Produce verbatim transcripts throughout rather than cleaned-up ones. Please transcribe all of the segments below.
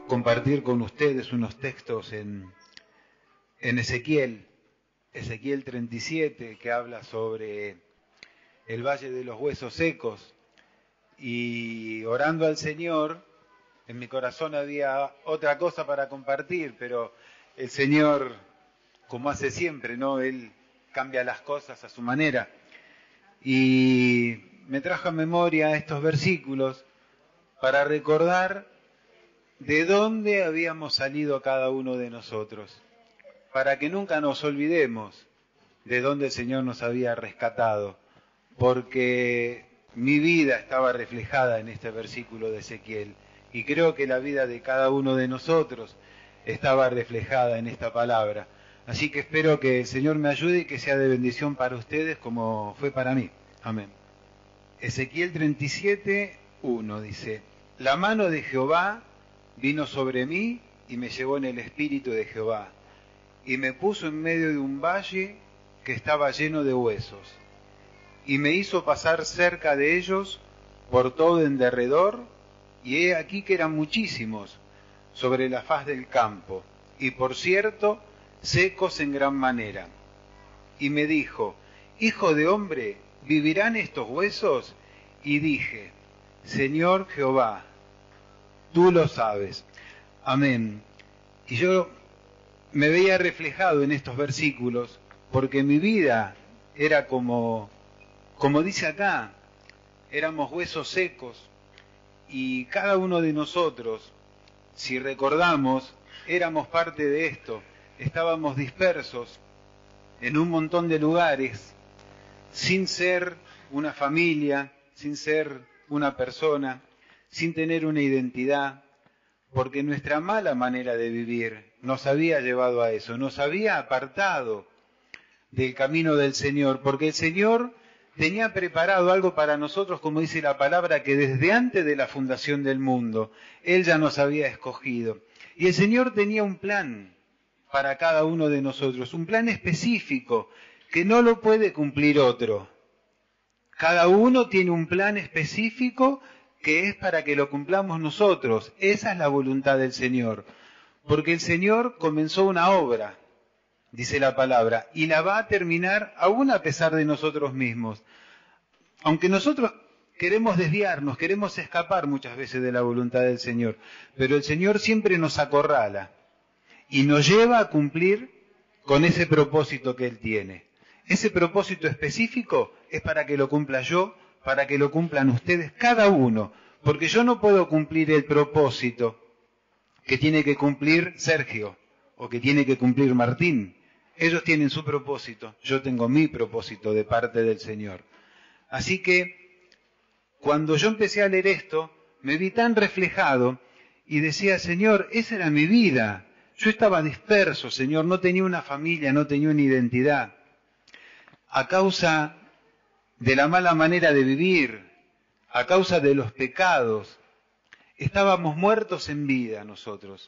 compartir con ustedes unos textos en, en Ezequiel, Ezequiel treinta y siete, que habla sobre el Valle de los Huesos Secos. Y orando al Señor, en mi corazón había otra cosa para compartir, pero el Señor, como hace siempre, ¿no? Él cambia las cosas a su manera. Y me trajo a memoria estos versículos para recordar de dónde habíamos salido cada uno de nosotros, para que nunca nos olvidemos de dónde el Señor nos había rescatado, porque mi vida estaba reflejada en este versículo de Ezequiel, y creo que la vida de cada uno de nosotros estaba reflejada en esta palabra. Así que espero que el Señor me ayude y que sea de bendición para ustedes como fue para mí. Amén. Ezequiel treinta y siete, uno dice: La mano de Jehová vino sobre mí y me llevó en el espíritu de Jehová, y me puso en medio de un valle que estaba lleno de huesos, y me hizo pasar cerca de ellos por todo en derredor, y he aquí que eran muchísimos sobre la faz del campo, y por cierto, secos en gran manera. Y me dijo: Hijo de hombre, ¿vivirán estos huesos? Y dije: Señor Jehová, tú lo sabes. Amén. Y yo me veía reflejado en estos versículos, porque mi vida era como, como dice acá, éramos huesos secos, y cada uno de nosotros, si recordamos, éramos parte de esto. Estábamos dispersos en un montón de lugares, sin ser una familia, sin ser una persona, sin tener una identidad, porque nuestra mala manera de vivir nos había llevado a eso, nos había apartado del camino del Señor, porque el Señor tenía preparado algo para nosotros, como dice la palabra, que desde antes de la fundación del mundo, Él ya nos había escogido. Y el Señor tenía un plan para cada uno de nosotros, un plan específico, que no lo puede cumplir otro. Cada uno tiene un plan específico que es para que lo cumplamos nosotros. Esa es la voluntad del Señor. Porque el Señor comenzó una obra, dice la palabra, y la va a terminar aún a pesar de nosotros mismos. Aunque nosotros queremos desviarnos, queremos escapar muchas veces de la voluntad del Señor, pero el Señor siempre nos acorrala y nos lleva a cumplir con ese propósito que Él tiene. Ese propósito específico es para que lo cumpla yo, para que lo cumplan ustedes, cada uno, porque yo no puedo cumplir el propósito que tiene que cumplir Sergio o que tiene que cumplir Martín. Ellos tienen su propósito, yo tengo mi propósito de parte del Señor. Así que cuando yo empecé a leer esto, me vi tan reflejado y decía: Señor, esa era mi vida. Yo estaba disperso, Señor, no tenía una familia, no tenía una identidad. A causa de la mala manera de vivir, a causa de los pecados, estábamos muertos en vida nosotros.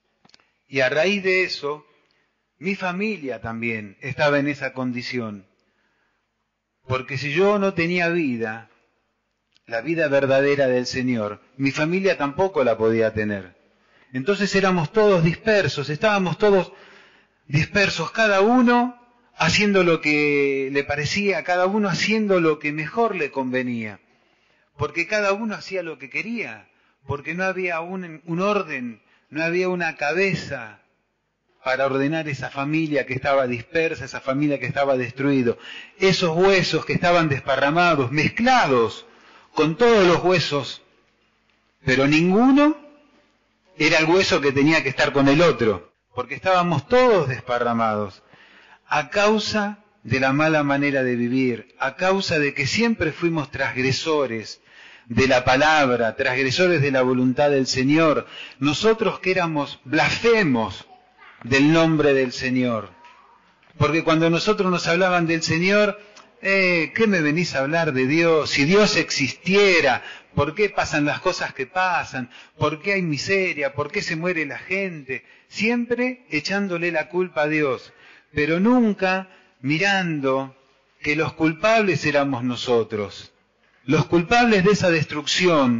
Y a raíz de eso, mi familia también estaba en esa condición. Porque si yo no tenía vida, la vida verdadera del Señor, mi familia tampoco la podía tener. Entonces éramos todos dispersos, estábamos todos dispersos, cada uno haciendo lo que le parecía, cada uno haciendo lo que mejor le convenía. Porque cada uno hacía lo que quería, porque no había un, un orden, no había una cabeza para ordenar esa familia que estaba dispersa, esa familia que estaba destruida. Esos huesos que estaban desparramados, mezclados con todos los huesos, pero ninguno era el hueso que tenía que estar con el otro, porque estábamos todos desparramados, a causa de la mala manera de vivir, a causa de que siempre fuimos transgresores de la palabra, transgresores de la voluntad del Señor, nosotros que éramos blasfemos del nombre del Señor. Porque cuando nosotros nos hablaban del Señor, eh, ¿qué me venís a hablar de Dios? Si Dios existiera, ¿por qué pasan las cosas que pasan? ¿Por qué hay miseria? ¿Por qué se muere la gente? Siempre echándole la culpa a Dios, pero nunca mirando que los culpables éramos nosotros. Los culpables de esa destrucción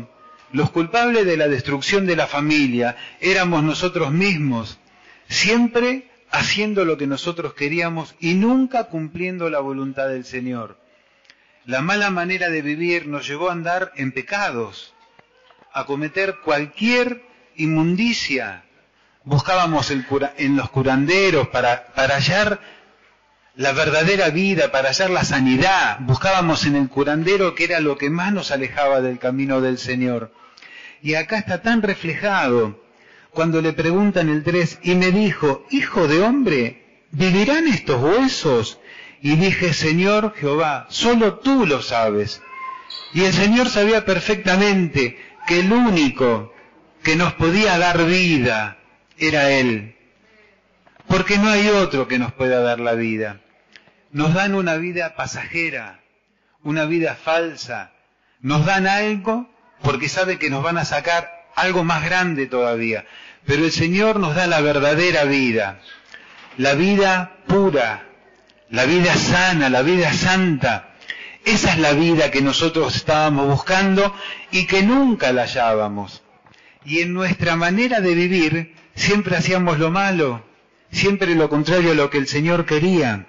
Los culpables de la destrucción de la familia éramos nosotros mismos, siempre haciendo lo que nosotros queríamos y nunca cumpliendo la voluntad del Señor. La mala manera de vivir nos llevó a andar en pecados, a cometer cualquier inmundicia. Buscábamos el cura, en los curanderos para, para hallar la verdadera vida, para hallar la sanidad. Buscábamos en el curandero, que era lo que más nos alejaba del camino del Señor. Y acá está tan reflejado cuando le preguntan el tres, y me dijo, hijo de hombre, ¿vivirán estos huesos? Y dije, Señor Jehová, solo tú lo sabes. Y el Señor sabía perfectamente que el único que nos podía dar vida era Él. Porque no hay otro que nos pueda dar la vida. Nos dan una vida pasajera, una vida falsa. Nos dan algo porque sabe que nos van a sacar algo más grande todavía. Pero el Señor nos da la verdadera vida, la vida pura, la vida sana, la vida santa. Esa es la vida que nosotros estábamos buscando y que nunca la hallábamos. Y en nuestra manera de vivir siempre hacíamos lo malo, siempre lo contrario a lo que el Señor quería.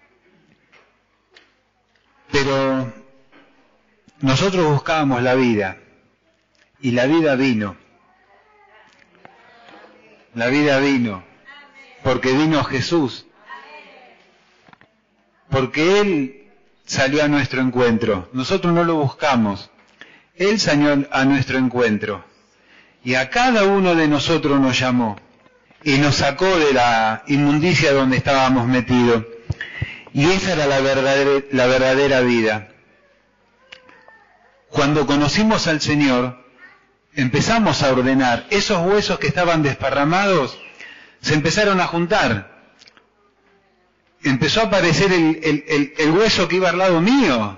Pero nosotros buscábamos la vida y la vida vino. La vida vino porque vino Jesús. Porque Él salió a nuestro encuentro. Nosotros no lo buscamos. Él salió a nuestro encuentro. Y a cada uno de nosotros nos llamó. Y nos sacó de la inmundicia donde estábamos metidos. Y esa era la verdadera, la verdadera vida. Cuando conocimos al Señor, empezamos a ordenar. Esos huesos que estaban desparramados se empezaron a juntar. Empezó a aparecer el, el, el, el hueso que iba al lado mío.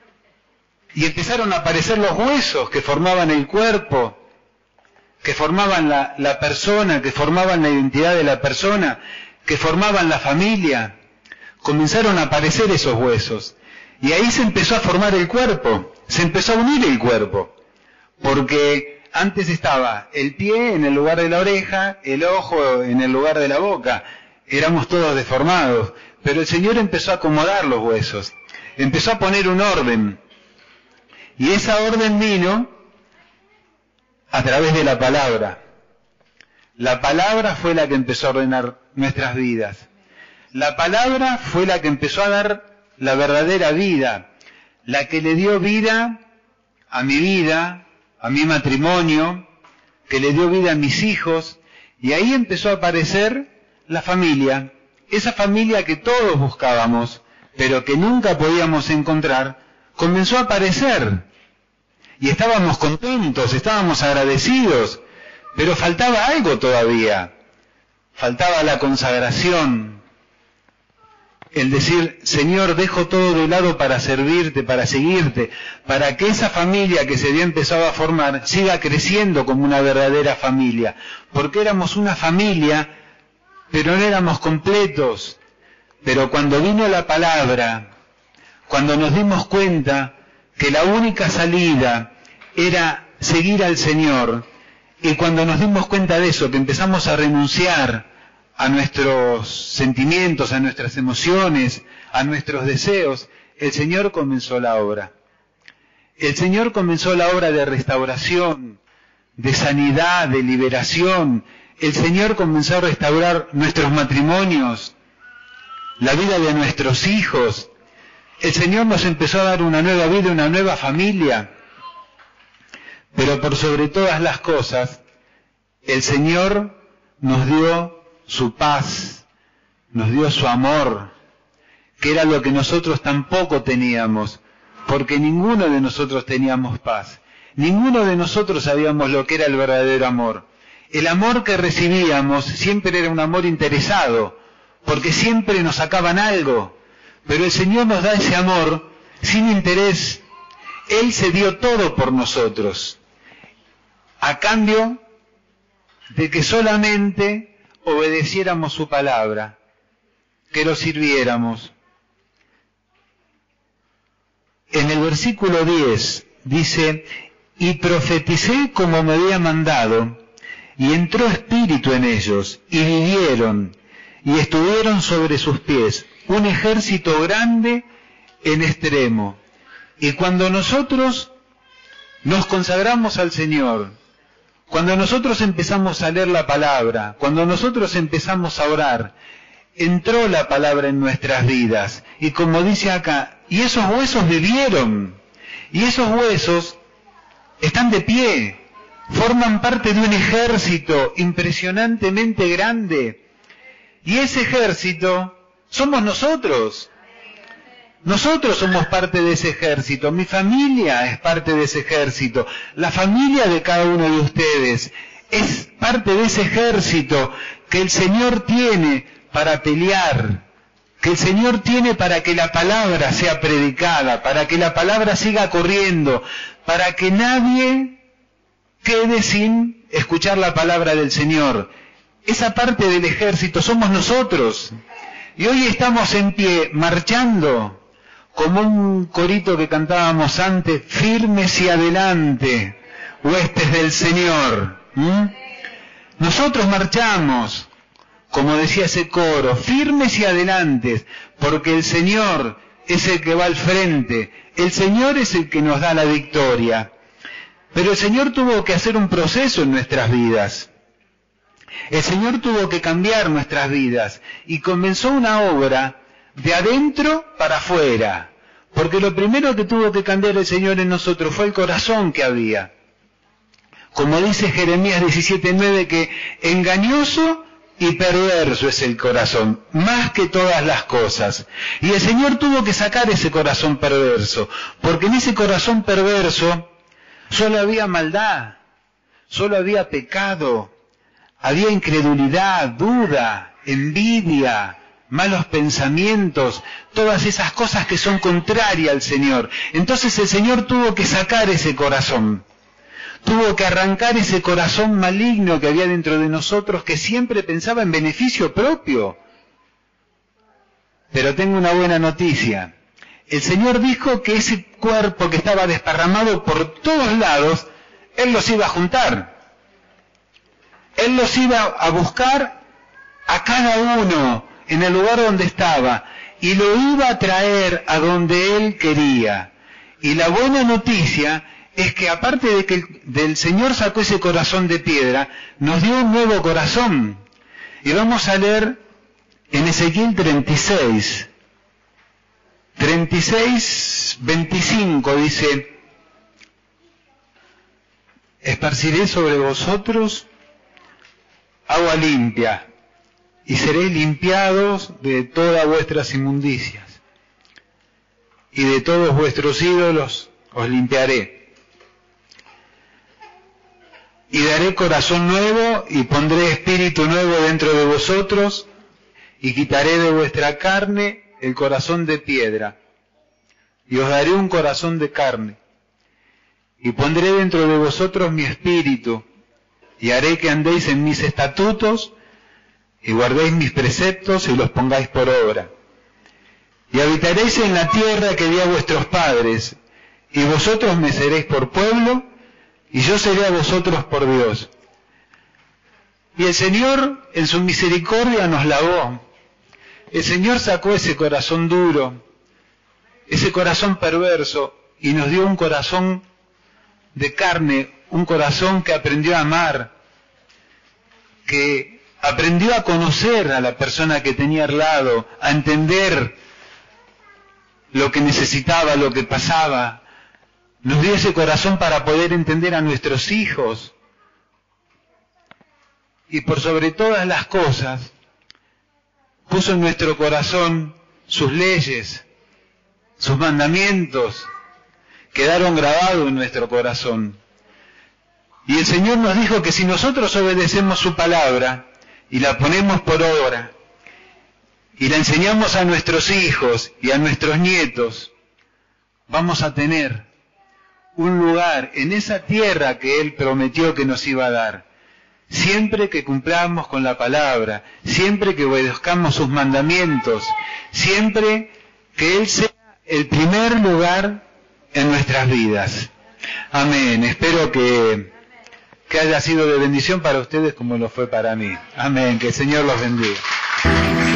Y empezaron a aparecer los huesos que formaban el cuerpo, que formaban la, la persona, que formaban la identidad de la persona, que formaban la familia. Comenzaron a aparecer esos huesos. Y ahí se empezó a formar el cuerpo, se empezó a unir el cuerpo. Porque antes estaba el pie en el lugar de la oreja, el ojo en el lugar de la boca. Éramos todos deformados. Pero el Señor empezó a acomodar los huesos, empezó a poner un orden. Y esa orden vino a través de la palabra. La palabra fue la que empezó a ordenar nuestras vidas. La palabra fue la que empezó a dar la verdadera vida, la que le dio vida a mi vida, a mi matrimonio, que le dio vida a mis hijos, y ahí empezó a aparecer la familia. Esa familia que todos buscábamos, pero que nunca podíamos encontrar, comenzó a aparecer. Y estábamos contentos, estábamos agradecidos, pero faltaba algo todavía. Faltaba la consagración. El decir, Señor, dejo todo de lado para servirte, para seguirte, para que esa familia que se había empezado a formar siga creciendo como una verdadera familia. Porque éramos una familia, pero no éramos completos. Pero cuando vino la palabra, cuando nos dimos cuenta que la única salida era seguir al Señor, y cuando nos dimos cuenta de eso, que empezamos a renunciar a nuestros sentimientos, a nuestras emociones, a nuestros deseos, el Señor comenzó la obra. El Señor comenzó la obra de restauración, de sanidad, de liberación. El Señor comenzó a restaurar nuestros matrimonios, la vida de nuestros hijos. El Señor nos empezó a dar una nueva vida, una nueva familia. Pero por sobre todas las cosas, el Señor nos dio su paz, nos dio su amor, que era lo que nosotros tampoco teníamos, porque ninguno de nosotros teníamos paz. Ninguno de nosotros sabíamos lo que era el verdadero amor. El amor que recibíamos siempre era un amor interesado, porque siempre nos sacaban algo. Pero el Señor nos da ese amor sin interés. Él se dio todo por nosotros, a cambio de que solamente obedeciéramos su palabra, que lo sirviéramos. En el versículo diez dice, y profeticé como me había mandado, y entró espíritu en ellos, y vivieron, y estuvieron sobre sus pies, un ejército grande en extremo. Y cuando nosotros nos consagramos al Señor, cuando nosotros empezamos a leer la palabra, cuando nosotros empezamos a orar, entró la palabra en nuestras vidas. Y como dice acá, y esos huesos vivieron, y esos huesos están de pie, forman parte de un ejército impresionantemente grande. Y ese ejército somos nosotros. Nosotros somos parte de ese ejército. Mi familia es parte de ese ejército. La familia de cada uno de ustedes es parte de ese ejército que el Señor tiene para pelear, que el Señor tiene para que la palabra sea predicada, para que la palabra siga corriendo, para que nadie quede sin escuchar la palabra del Señor. Esa parte del ejército somos nosotros. Y hoy estamos en pie, marchando, como un corito que cantábamos antes, firmes y adelante, huestes del Señor. ¿Mm? Nosotros marchamos, como decía ese coro, firmes y adelantes, porque el Señor es el que va al frente, el Señor es el que nos da la victoria. Pero el Señor tuvo que hacer un proceso en nuestras vidas. El Señor tuvo que cambiar nuestras vidas y comenzó una obra de adentro para afuera, porque lo primero que tuvo que cambiar el Señor en nosotros fue el corazón que había. Como dice Jeremías diecisiete nueve, que engañoso y perverso es el corazón, más que todas las cosas. Y el Señor tuvo que sacar ese corazón perverso, porque en ese corazón perverso solo había maldad, solo había pecado, había incredulidad, duda, envidia, malos pensamientos, todas esas cosas que son contrarias al Señor. Entonces el Señor tuvo que sacar ese corazón, tuvo que arrancar ese corazón maligno que había dentro de nosotros, que siempre pensaba en beneficio propio. Pero tengo una buena noticia. El Señor dijo que ese cuerpo que estaba desparramado por todos lados, Él los iba a juntar. Él los iba a buscar a cada uno en el lugar donde estaba y lo iba a traer a donde Él quería. Y la buena noticia es que aparte de que el, del Señor sacó ese corazón de piedra, nos dio un nuevo corazón. Y vamos a leer en Ezequiel treinta y seis, treinta y seis, veinticinco, dice: esparciré sobre vosotros agua limpia, y seréis limpiados de todas vuestras inmundicias, y de todos vuestros ídolos os limpiaré. Y daré corazón nuevo, y pondré espíritu nuevo dentro de vosotros, y quitaré de vuestra carne el corazón de piedra, y os daré un corazón de carne, y pondré dentro de vosotros mi espíritu, y haré que andéis en mis estatutos, y guardéis mis preceptos, y los pongáis por obra. Y habitaréis en la tierra que di a vuestros padres, y vosotros me seréis por pueblo, y yo seré a vosotros por Dios. Y el Señor, en su misericordia, nos lavó. El Señor sacó ese corazón duro, ese corazón perverso, y nos dio un corazón de carne, un corazón que aprendió a amar, que aprendió a conocer a la persona que tenía al lado, a entender lo que necesitaba, lo que pasaba. Nos dio ese corazón para poder entender a nuestros hijos. Y por sobre todas las cosas, puso en nuestro corazón sus leyes, sus mandamientos, quedaron grabados en nuestro corazón. Y el Señor nos dijo que si nosotros obedecemos su palabra y la ponemos por obra y la enseñamos a nuestros hijos y a nuestros nietos, vamos a tener un lugar en esa tierra que Él prometió que nos iba a dar. Siempre que cumplamos con la palabra, siempre que obedezcamos sus mandamientos, siempre que Él sea el primer lugar en nuestras vidas. Amén. Espero que, que haya sido de bendición para ustedes como lo fue para mí. Amén. Que el Señor los bendiga.